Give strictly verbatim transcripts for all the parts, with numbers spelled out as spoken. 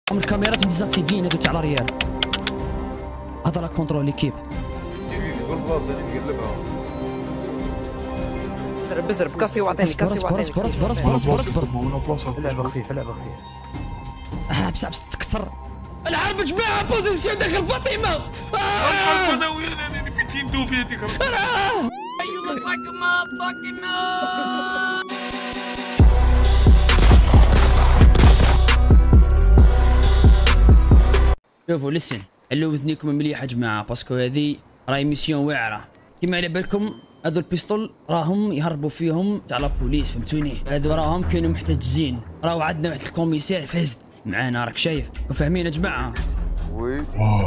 من الكاميرات ديزاكتيفيين هذو تاع لا ريال. هذا لا كونترول ليكيب. زرب زرب كاسي وعطيني كاسي وعطيني. اصبر اصبر اصبر اصبر اصبر. لعبه خفيفه لعبه خفيفه. حبس حبس تكسر. الحرب جماعه بوزيسيون داخل فاطمه. انا وين انا في تيندو في هذيك. You look like a motherfucking nut. شوفوا لسن علوا وذنيكم مليح يا جماعه باسكو هذه راهي ميسيون واعره. كيما على بالكم هذو البيستول راهم يهربوا فيهم تاع لابوليس فهمتوني. هذو راهم كانوا محتجزين. راهو عندنا واحد الكوميسير فاسد معانا راك شايف. فاهمين يا جماعه؟ وي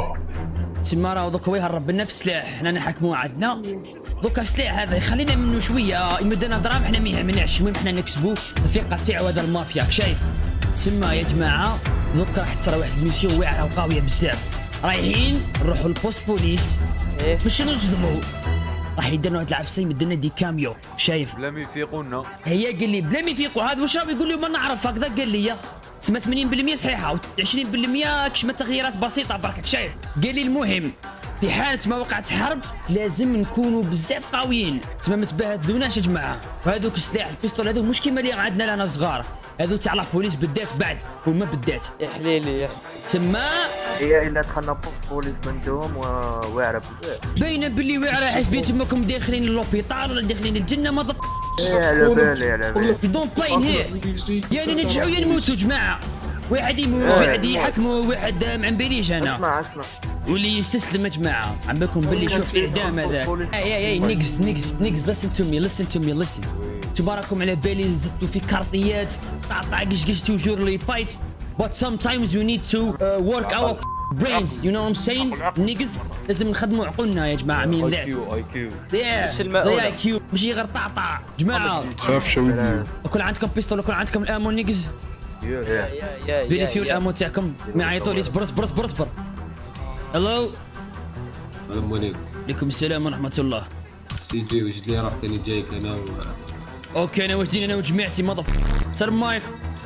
تما راهو دوك هو يهرب لنا في السلاح. حنا نحكموه عندنا دوكا السلاح هذا يخلينا منه شويه يمدنا دراهم. حنا ما يهمناش المهم حنا نكسبوا الثقه تاعو هذا المافيا شايف. تما يا جماعه دوكا راح تصرا واحد الميسيون واعره وقويه بزاف. رايحين نروحوا لبوست بوليس باش نصدموا. راح يدير واحد العفسه يمد لنا دي كاميو شايف. بلا ما يفيقونا. هي قال لي بلا ما يفيقوا. هذا واش راه يقول لي ما نعرف هكذا قال لي. تسمى ثمانين بالمئة صحيحه و عشرين بالمئة كشما تغييرات بسيطه برك شايف. قال لي المهم في حالة ما وقعت حرب لازم نكونوا بزاف قويين. تما ما تبهدلوناش يا جماعه. وهذوك السلاح البيستول هذو مش كيما اللي عندنا لنا صغار. هذو تاع لا بوليس بالذات بعد هما بالذات. يا حليلي يا تما هي الا دخلنا بوليس عندهم واعره بزاف. باينه باللي واعره حسبي تماكم داخلين لوبيطال ولا داخلين الجنه ما ضبط. ايه على بالي على بالي. دون باين هير يعني ننجحوا يا نموتوا جماعه. واحد يموت واحد يحكموا واحد ما عمباليش انا. اسمع اسمع واللي يستسلم يا جماعه عم بالكم باللي شوف الاعدام هذاك. اي اي اي نيكس نيكس نيكس لسن تو مي لسن تو مي لسن. تباركم على بالي زدتوا في كارطيات طاطا قش قش توجور لي فايت but sometimes we need to uh, work our brains you know what I'm saying niggas. لازم نخدموا عقولنا يا جماعه من لا. اي كيو اي كيو. يا اي كيو ماشي غير طاطا جماعه. تخافش ولدي. يكون عندكم بيستول يكون عندكم الامو نيجز. يا يا يا فيريفيو الامو تاعكم ما يعيطوا لي. اصبر اصبر اصبر اصبر. الو السلام عليكم. عليكم السلام ورحمه الله. سي جي وجد لي راه كاني جايك انا و اوكي انا واجدين انا وجماعتي مضف. سلام مايك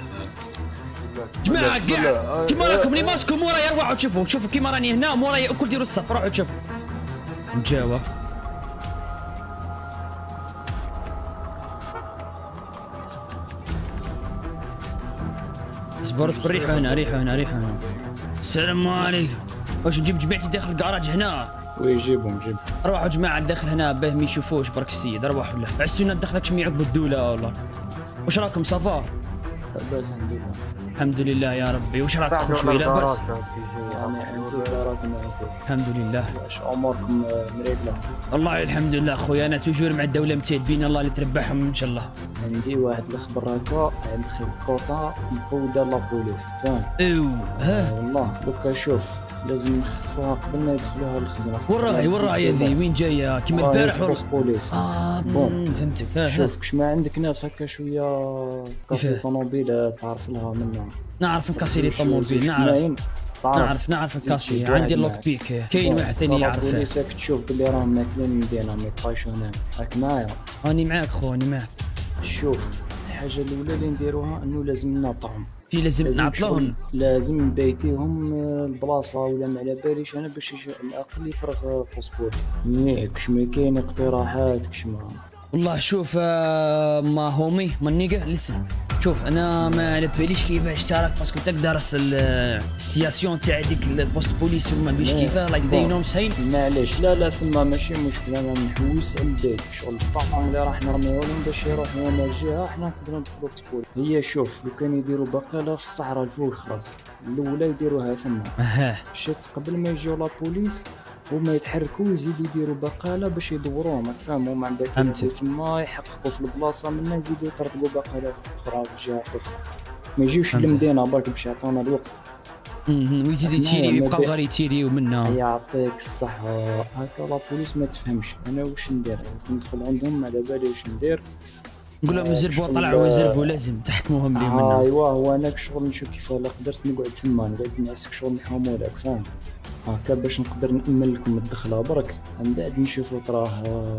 جماعه كاع كيما راكم اللي ماسكوا مورايا روحوا تشوفوا شوفوا كيما راني هنا مورايا الكل ديروا الصف روحوا تشوفوا. نجاوب اصبر اصبر ريحوا هنا ريحوا هنا ريحوا هنا. السلام عليكم. واش نجيب جماعتي داخل الكراج هنا؟ وي جيبهم جيب. روحوا جماعه الداخل هنا باه ما يشوفوش برك السيد. روحوا له عسونا ندخلك شمي يعقبوا الدوله والله. واش راكم صافا؟ لاباس الحمد لله. الحمد لله يا ربي. واش راك خويا لاباس؟ يعني الحمد لله راكم الحمد لله. واش اموركم مريقله؟ والله الحمد لله خويا انا توجور مع الدوله متيدين الله اللي تربحهم ان شاء الله. عندي واحد الخبر هكا عند خيط كوطا مقوده لابوليس فاهم؟ ايوا ها والله دوكا شوف لازم نخطفوها قبل ما يدخلوها للخزنه. وين راهي وين راهي هذه وين جايه كيما البارح ولا بوليس؟ اه بون فهمتك. شوف كش ما عندك ناس هكا شويه كاسي طوموبيل تعرف لها منها. نعرف نكاسي لي طوموبيل نعرف نعرف نعرف نكاسي عندي لوك بيك. كاين واحد ثاني يعرفه. بوليسك تشوف باللي راهم ماكلين مدينه ما يطيشوا هنا. راك معايا؟ راني معاك خو راني معاك. شوف الحاجه الاولى اللي نديروها انه لازم نعطيهم. في لازم نعطلوهم. لازم نبيتيهم البلاصه ولا ما على باليش انا باش على الاقل يفرغ باسبور. ياك كش ما كاين اقتراحات كش ما. والله شوف آه ما هومي ما نيجا لسن شوف انا ما على باليش كيفاش تراك باسكو تاك دارس السياسيون تاع ديك البوست بوليس وما بيش كيفاه لايك ذي نو ساين. معليش لا لا ثم ماشي مشكله انا نحوس على البيت شغل الطعم اللي راح نرميو لهم باش يروحوا هنا الجهه حنا نقدروا ندخلوا بسهوله. هي شوف لو كان يديروا بقاله في الصحراء الفوق خلاص الاولى يديروها ثم اها شت قبل ما يجيو لا بوليس هما يتحركوا يزيدوا يديروا بقاله باش يدوروهم تفهموا هما عندك ثم يحققوا في البلاصه منا يزيدوا يطردقوا بقالات اخرى في جهات اخرى ما يجيوش للمدينه برك باش يعطونا الوقت. اها ويزيدوا يتيريو يبقاو غير يتيريو منا. يعطيك الصحه هكا لا بوليس ما تفهمش انا واش ندير ندخل عندهم على بالي واش ندير نقول لهم زربوا طلعوا زربوا لازم تحكموهم لي منا. ايوا هو انا شغل نشوف كيف لا قدرت نقعد ثما نقعد نعسك شغل نحوموا لك فاهم هكا باش نقدر نأمن لكم الدخله برك من بعد نشوفوا تراه.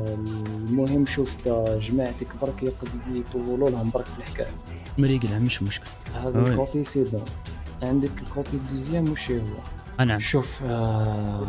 المهم شوف تا جماعتك برك يقدروا يطولوا لهم برك في الحكايه. مريقله مش مشكل هذا الكوتي سيدا عندك الكوتي دوزيام وش هو؟ نعم. شوف آه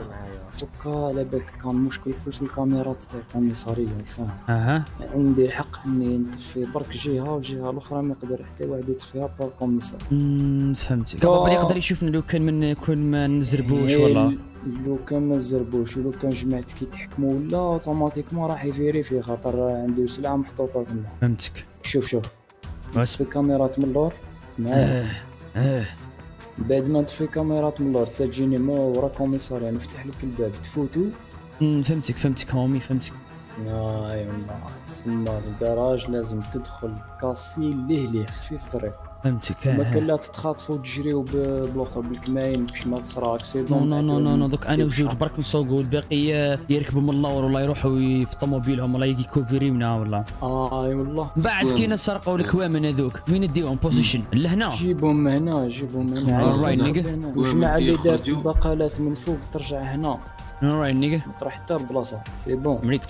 دوكا على بالك كان مشكل كل في الكاميرات تاع الكوميسارية فاهم. اها عندي الحق اني نطفي برك جهه والجهه الاخرى ما يقدر حتى واحد يطفيها بار كوميسار. امم فهمتك. كابا يقدر يشوفنا لو كان من يكون ما نزربوش ولا لو كان ما زربوش ولو كان جماعتك كيتحكموا ولا اوتوماتيكمون راح يفيريفي خاطر عنده سلعه محطوطه تما. فهمتك. شوف شوف بس في كاميرات من اللور معايا اه اه بعد ما تطفي كاميرات من اللور تجيني ما ورا كوميسار يعني نفتح لك الباب تفوتوا. امم فهمتك فهمتك هومي فهمتك. اي والله تسمى الكراج لازم تدخل تكاسي ليه ليه خفيف ظريف. فهمتك. ما كان لا تتخاطفوا وتجريو بالاخر بالكماين باش ما تصرا نو اكسيدون. نو نو نو نو دوك انا وزوج برك نسوقوا والباقي يركبوا من اللور ولا يروحوا في طوموبيلهم ولا يكوفيريونا ولا. اه اي والله. بعد كي نسرقوا الكوامن هذوك وين نديوهم بوزيشن لهنا. جيبهم هنا جيبهم هنا. Alright, nigga. والجماعه اللي دارت البقالات من فوق ترجع هنا alright نيجا تروح حتى البلاصه سي بون. مريق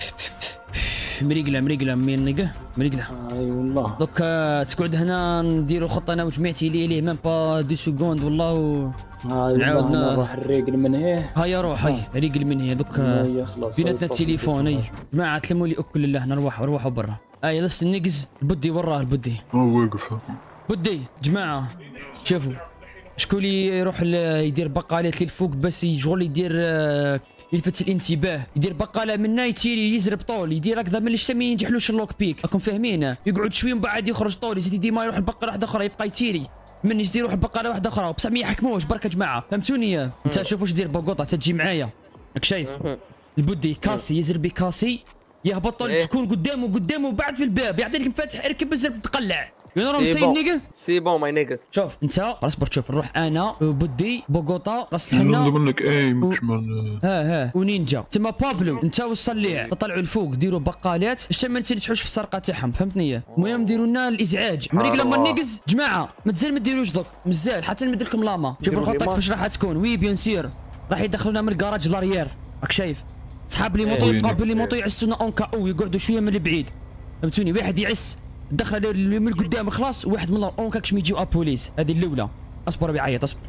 مريقله مريقله مين نيجا مريقله. اي والله. دوك تقعد هنا نديروا خطه انا وجماعتي لي ليه ميم با دو سكوند والله و... هاي نعاود والله نروح الريقل من هيه. هيا روح هي ريقل من هي دوك هيا خلاص بيناتنا التليفون. اي جماعه تلموا لي اكل الله نروح روحوا برا. اي لسه النقز البدي وراه البدي. هو واقف. بدي جماعه شوفوا شكون اللي يروح يدير بقالات للفوق بس يشغل يدير يلفت الانتباه يدير بقاله منا يتيري يزرب طول يدير هكذا من الشتا ما ينجحلوش اللوك بيك راكم فاهمين. يقعد شويه من بعد يخرج طول يزيد ديما يروح البقاله واحده اخرى يبقى يتيري من يزيد يروح البقاله واحده اخرى بصح ما يحكموش برك يا جماعه فهمتوني. انت شوف واش دير بوغوطا تجي معايا راك شايف البدي كاسي يزرب بكاسي يهبط طول تكون قدامه قدامه بعد في الباب يعطيك مفاتح اركب ازرب تقلع. ينورم سي نيجا سي بون ماي نيجز. شوف انت اصبر شوف نروح انا وبدي بوغوطا راس نطلب الحنه منك ايم كمان. ها ها ونينجا تما بابلو انت والصليع تطلعوا الفوق ديروا بقالات باش ما تنجحوش في السرقه تاعهم فهمتني. المهم ديروا لنا الازعاج مريق لما نيجز جماعه مازال ما ديروش دوك مازال حتى نمد لكم لاما. شوفوا الخطه كيفاش راح تكون. وي بيان سير راح يدخلونا من الكراج لاريير راك شايف صحاب لي موطو يقابل لي موطو يعسونا اون كاو يقعدوا شويه من البعيد فهمتوني. واحد يعس دخل من القدام خلاص واحد من الاون كاكش ما يجيو ابوليس. هذه الاولى. اصبر بيعيط اصبر.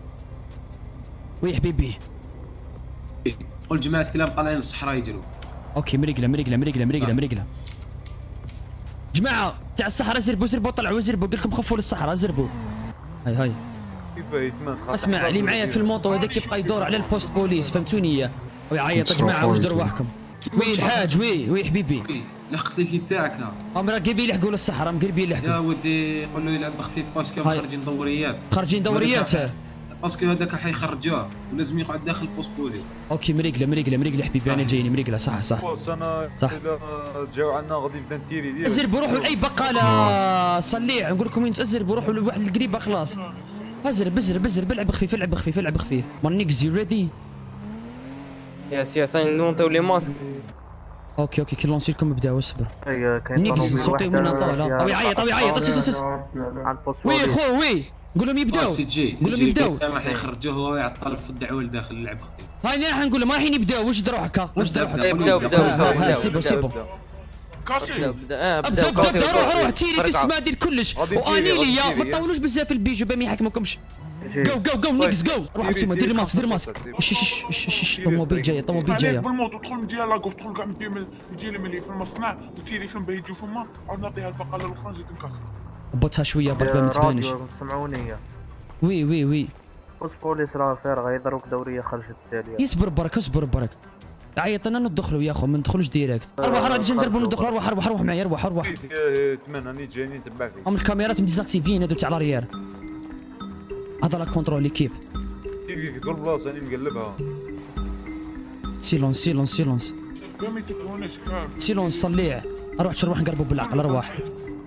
وي حبيبي قول جماعة كلام طالعين الصحراء يجروا. اوكي مريقله مريقله مريقله مريقله مريقله جماعه تاع الصحراء زربوا زربوا طلعوا زربوا قلت لكم خفوا للصحراء زربوا. هاي هاي اسمع اللي معايا في الموطو هذاك يبقى يدور على البوست بوليس فهمتوني. ويعيط يا جماعه واش ديروا وحدكم. وي الحاج وي وي حبيبي لحقت ليكيب تاعك. هم راقبين يلحقوا للصحراء مقربين يلحقوا. يا ودي قول له يلعب خفيف باسكو خارجين دوريات. خارجين دوريات باسكو هذاك حيخرجوه ولازم يقعد داخل بوست بوليس. اوكي مريقله مريقله مريقله حبيبي انا جايني مريقله صح صح صح. جاو عندنا غادي نبدا نتيري ديالي. ازربوا روحوا لاي بقاله صليع نقول لكم وين ازربوا روحوا لواحد القريبه خلاص. ازرب ازرب ازرب العب خفيف العب خفيف العب خفيف. مانيكز يو ريدي يس يس نونطيو لي ماسك. اوكي اوكي كي لونسي لكم ابداو اصبر. اي كاين نيكز صوتي من طالع او يعيط او يعيط اسس وي خو وي قول لهم يبداو قول لهم يبداو راح يخرجوه هو يعطل في الدعوه لداخل اللعب خفيف. هاي انا راح نقول لهم رايحين يبداو واش دروا هكا واش دروا هكا. بداو بداو بداو سيبو سيبو كاسي ابدا ابدا روح روح تيري في السما دير كلش وانيليا ما تطولوش بزاف البيجو با ما يحكموكمش. جو جو جو نيكس جو روح انتوما دير الماسك دير الماسك. شش شش شش طوموبيل جايه طوموبيل جايه. بالموت تدخل من جهه لاكوش تدخل كاع من جهه ملي في المصنع وتيري فين باه يجيو فما عاود نعطيها البقاله الاخرى نزيد نكسر. هبطها شويه برك ما تبانش. سمعوني. وي وي وي بوست بوليس راه فارغه يضروك دوريه خرجت التاليه. يصبر برك اصبر برك عيط انا ندخلوا يا اخو ما ندخلوش ديريكت. ارواح راه نجي نجربوا ندخلوا ارواح ارواح ارواح معايا ارواح ارواح. ثمان راني جايني نتبع فيك. هم الكاميرات مديزاكتيفين هادو تاع لاريير. هذا لا كونترول ليكيب. في كل بلاصه راني مقلبها. سيلونس سيلونس سيلونس سيلونس صليع. اروح تروح نقربوا بالعقل ارواح.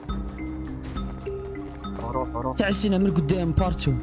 روح روح تعسينا من قدام بارتو.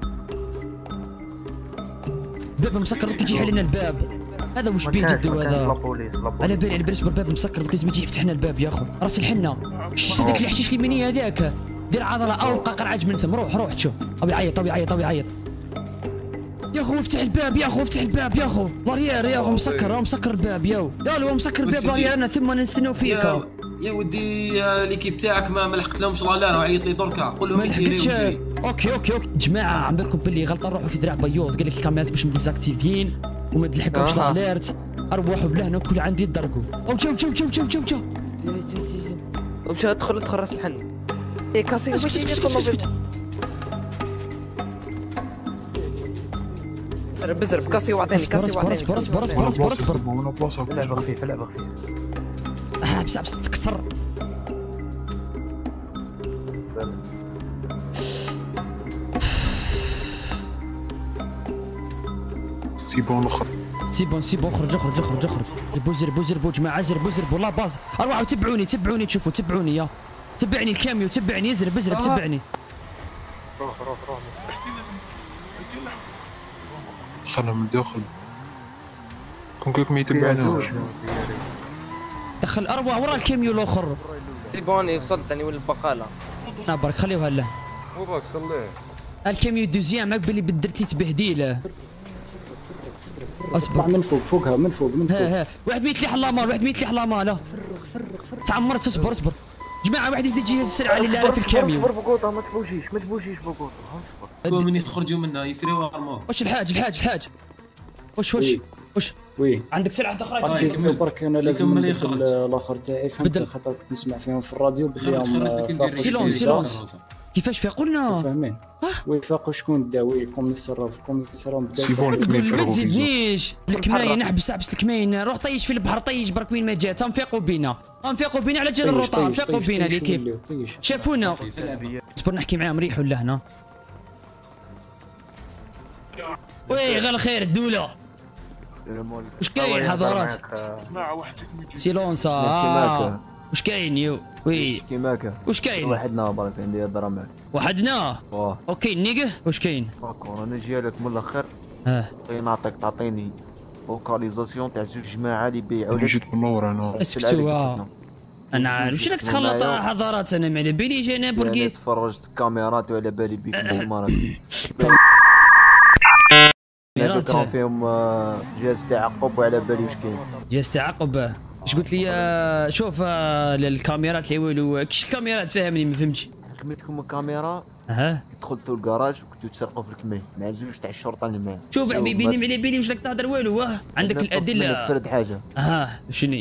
باب مسكر دوك يجي يحل لنا الباب. هذا وش بيه جدو هذا؟ على بالي على بالي اصبر باب مسكر دوك لازم يجي يفتح لنا الباب يا اخو. راس الحنه شفت هذاك الحشيش اليميني هذاك دير عضله او قاقر عاج من ثم روح روح تشوف او يعيط او يعيط او يعيط يا اخو افتح الباب يا اخو افتح الباب يا اخو لاريير يا اخو مسكر هو مسكر الباب ياو يا لو مسكر الباب لاريير انا ثم نستناو فيك. يا ودي ليكيب تاعك ما لحقت لهمش لا لا راه عيط لي دركا قول لهم ما لحقتش اوكي اوكي اوكي جماعه عم بالكم باللي غلطه نروحوا في ذراع بيوض، قال لك الكاميرات مش مديزاكتيفيين وما تلحقهمش آه. الاليرت. ارواحوا بلهنا كل عندي يدرقوا. او جاو جاو جاو جاو جاو جاو ومشى ادخل ادخل راس الحل. ايه كاسي اسكت ماشي اسكت اسكت. بزرب كاسي وعطيني كاسي اصبر وعطيني اصبر اصبر اصبر وانا اصبر بلاصه اصبر قربة وانا بلاصه لعبة خفيفة لعبة خفيفة. اه بس بس تكسر. سيبون الاخر. سي بون سي بون اخرج اخرج اخرج اخرج. زربوا زربوا زربوا جماعه زربوا زربوا لا باز. اروحوا تبعوني تبعوني تشوفوا تبعوني يا تبعني الكاميو تبعني ازرب ازرب تبعني. روح روح روح. دخلها من الداخل. كون كيف ما يتبعناش. دخل اروع ورا الكاميو الاخر. سي بوني وصلت اني للبقاله. لا برك خليوها له. وراك صليه. الكاميو دوزيام عقب اللي بدرتي تبهديله. اصبر من فوق فوقها من فوق من فوق. ها ها واحد ميت لي حلامال واحد ميت لي حلامال. فرغ فرغ فرغ. تعمرت اصبر اصبر. جماعه واحد يزيد يجهز السرعه اللي انا في الكاميو. اصبر بقوطة ما تبوشيش ما تبوشيش بقوطة. اصبر. من يخرجوا منها يفريوا ارمور. وش الحاج الحاج الحاج وش وش وش وي عندك سرعه تخرج. طيب. كيف برك انا لازم يكمل نبدل يخرج. الاخر تاعي فهمت بدل. خاطر كنت نسمع فيهم في الراديو بلي خرج هم خرج لكن فاقوا دير سيلونس شكون سيلونس. دا. كيفاش في قلنا فاهمين وي فاقوا شكون دا وي كوميسار كوميسار بدا سيبون ما تقول ما يفرغوا تزيدنيش الكماين نحبس حبس الكماين روح طيش في البحر طيش برك وين ما جات تنفيقوا بينا تنفيقوا بينا على جال الروطه تنفيقوا بينا ليكيب شافونا. اصبر نحكي معاهم ريحوا لهنا. وي غير خير الدوله وش كاين حضرات جماعة واحد فيكم يجي. سيلونسا آه. وش كاين يو وي كيماك وش كاين وحدنا برك عندي هضره معك. وحدنا واه اوكي نيقه وش كاين داكور انا جاي لك من الاخر. اه نعطيك تعطيني لوكاليزاسيون تاع زوج جماعه اللي يبيعوا انا لك. جيت من نور انا. اسكتوا انا عارف وش راك تخلط حضارات انا ما على باليش انا يعني بركي تفرجت كاميرات وعلى بالي بيك الامارات. كاميرات كان فيهم آه، جهاز تعقب وعلى بالي واش كاين. جهاز تعقب اش قلت لي آه، شوف آه، الكاميرات اللي يقولوا كش الكاميرات فاهمني ما فهمتش. حكمتكم الكاميرا اها دخلتوا الكراج وكنتوا تسرقوا في الكمين مع زوج تاع الشرطه اللي معاه. شوف حبيبي ما على بالي واش راك تهضر والو واه عندك الادله. فرد حاجه اها شني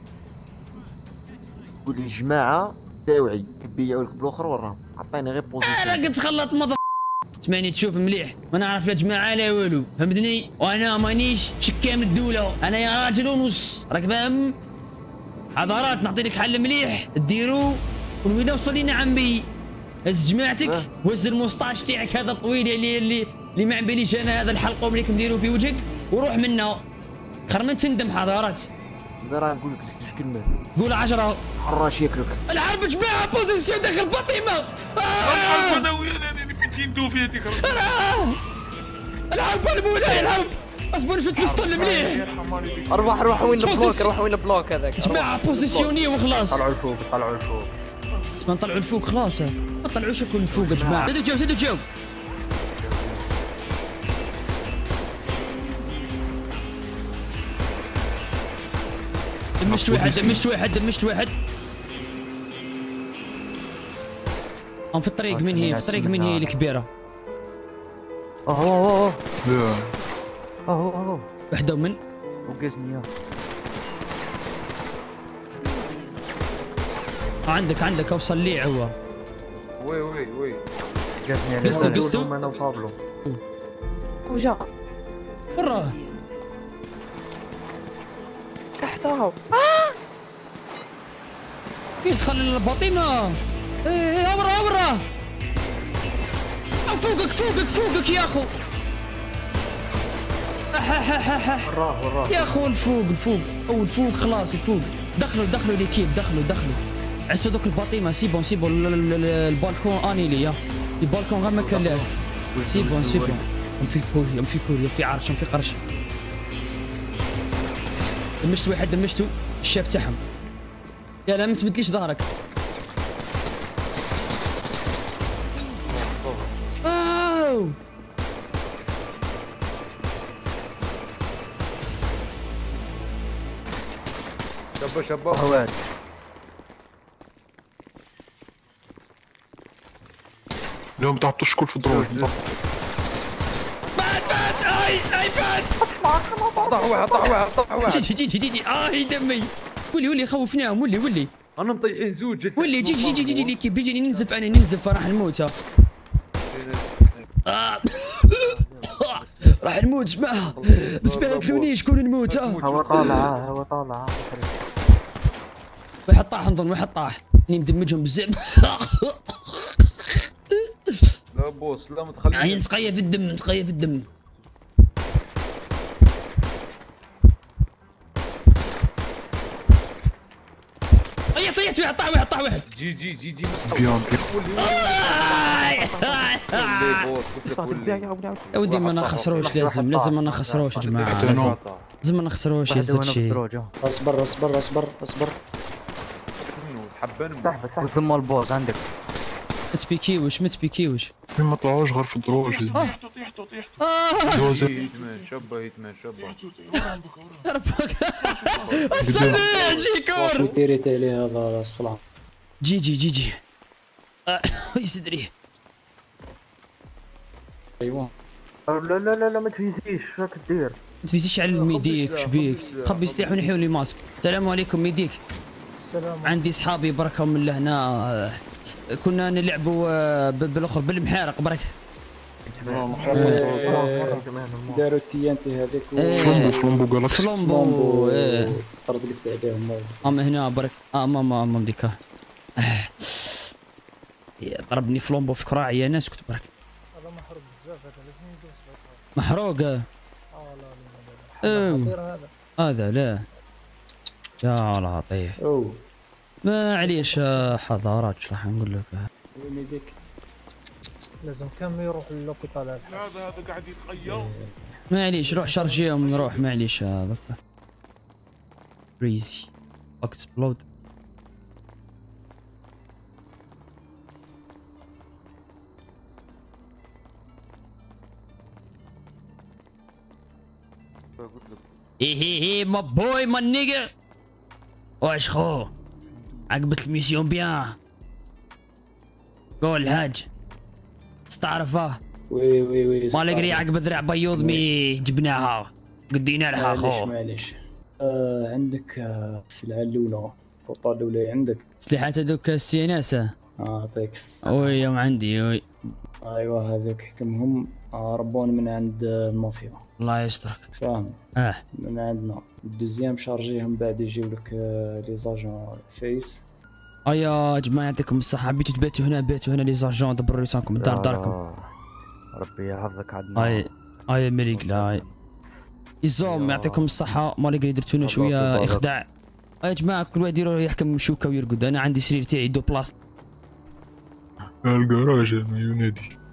قول لي جماعه تاوعي يبيعوا لك بالاخر وراهم عطيني غير انا بوزيسيون. قد خلط مض تسمعني تشوف مليح ما نعرف لا جماعه لا والو فهمتني وانا مانيش شكام الدوله انا يا راجل ونص راك فاهم. حضارات نعطي لك حل مليح ديروا وين وصل لنا عمي هز جماعتك وهز الموسطاش تاعك هذا الطويل اللي اللي اللي ما عباليش انا هذا الحلقه اللي نديروا في وجهك وروح منا خير ما تندم. حضارات راه نقول لك زوج كلمات. قول عشرة حراش ياكلك. الحرب جماعه بوزيسيون داخل فاطمه. الحرب انا ويانا اللي في ندو فيها ديك الحرب المولاي الحرب اصبر شويه بيستول مليح. ارواح روح وين البلوك روح وين البلوك هذاك. جماعه بوزيسيوني وخلاص. طلعوا الفوق طلعوا الفوق. تبان طلعوا الفوق خلاص ما طلعوش يكون الفوق يا جماعه. زيدوا جاو زيدوا جاو. دمشت واحد دمشت واحد دمشت واحد. هم في الطريق من هي في الطريق من هي الكبيره. اهو اهو لا اهو اهو وحده من وقاسني. عندك عندك اوصل لي هو. وي وي وي قاسني على قصتو قصتو انا وبابلو. وجا برا تحتها يدخل الباطمه. ايه ايه ابرا ابرا فوقك فوقك فوقك يا اخو. وراه وراه يا اخو الفوق الفوق او الفوق خلاص الفوق. دخلوا دخلوا ليكيب دخلوا دخلوا عسوا دوك الباطيمه سي بون سي بون البالكون اني ليا البالكون غير ما كان له سي بون سي بون. ام في كوري ام في كوري ام في عرش ام في قرش. دمشت واحد دمشتو الشاف تاعهم. يا لا ما تمدليش ظهرك. اوه شباب شباب لا ما تعطوش الكل في الدروج. بعد بعد اي اي بعد طاح واحد طاح واحد طاح واحد. جي جي جي جي جي اه دمي. ولي ولي خوفناهم ولي ولي انا مطيحين زوج. ولي جي جي جي جي جي كي بيجيني ننزف انا ننزف راح نموت. آه. راح نموت جماعة ما تبهدلونيش كون نموت. هوا طالع هوا طالع. واحد طاح نظن واحد طاح اني مدمجهم بزاف. لا بوس لا متخلي. يعني نتقيا في الدم نتقيا في الدم. طيحت طيحت واحد طاح واحد طاح واحد. جي جي جي جي. بيان يا ودي ما نخسروش لازم لازم ما نخسروش يا جماعة لازم لازم ما نخسروش يا زلمة شي. اصبر اصبر اصبر اصبر. حبان وثم البوس عندك. ما تبيكيوش ما تبيكيوش. ما طلعوش غير في الدروج. طيحتوا طيحتوا طيحتوا دوزة يتمان شبه يتمان شبه. ربك استنى جي كور. ديري تالي هذا الصلاة. جي جي جي جي يا صدري. ايوا لا لا لا لا ما تفيزيش راك دير. ما تفيزيش على الميديك شبيك خبي سلاح ونحيو لي ماسك. السلام عليكم ميديك. السلام. عندي صحابي بركة من لهنا كنا نلعبوا بالاخر بالمحارق برك. داروا التيانتي هذيك. فلومبو فلومبو جالاكسي. فلومبو طرد لك عليهم. اما هنا برك اه ماما اما ديكا ضربني فلومبو في كراعي يا ناس كنت برك. هذا محروق بزاف هذا لازم يدوس. محروق اه لا لا لا هذا لا يا لطيف. اوه ما عليش حضارات ايش راح نقول لك. وين لازم كم يروح للوبيتال. هذا هذا قاعد يتغير. ما عليش روح شارجيهم نروح ما عليش هذا كريزي اكسبلود. هي هي هي ما بوي ما نيجا. واش خو عقبت الميسيون بيان. قول الحاج تستعرفه. وي وي وي ما لقري عقب ذراع بيوض مي جبناها قدينا لها خو. معليش معليش. آه عندك آه السلعة الأولى القطعة الأولى عندك. سلاحات هذوك السيناسة. اه يعطيك. وي يوم عندي وي. ايوا هذوك حكمهم ربون من عند المافيا. الله يسترك. فاهم. اه من عندنا. الدوزيام شارجيهم بعد يجيو لك لي زاجون فيس. ايا جماعة يعطيكم الصحة بيتوا تباتوا هنا باتوا هنا لي زاجون دبروا لسانكم الدار داركم. ربي يحفظك عندنا. اي اي مليك لا اي الزوم يعطيكم الصحة ما لقري درتوا لنا شوية اخداع. يا جماعة كل واحد يروح يحكم شوكة ويرقد. انا عندي سرير تاعي دو بلاص. الجراج ينادي.